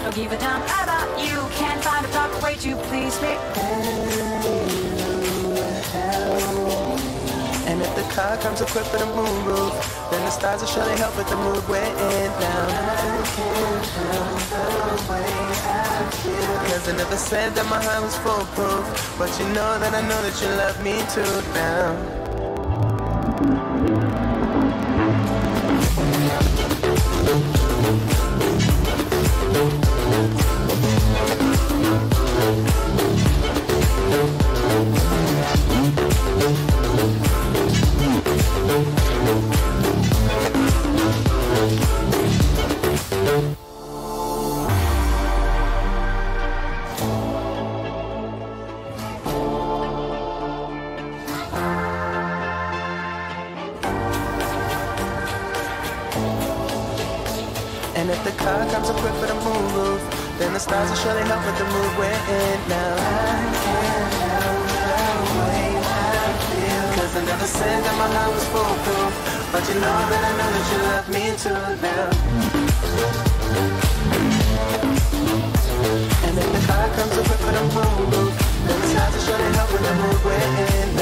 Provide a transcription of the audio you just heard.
don't give a damn about you. Can't find a proper way to please me. And if the car comes equipped with a moonroof, then the stars will surely help with the mood we're in now. I can't help the way I feel. Cause I never said that my heart was foolproof, but you know that I know that you love me too now. And if the car comes equipped with a moonroof, then the stars will surely help with the mood we're in now. I can't help the way I feel. Cause I never said that my heart was foolproof, but you know that I know that you love me too now. And if the car comes equipped with a moonroof, then the stars will surely help with the mood we're in.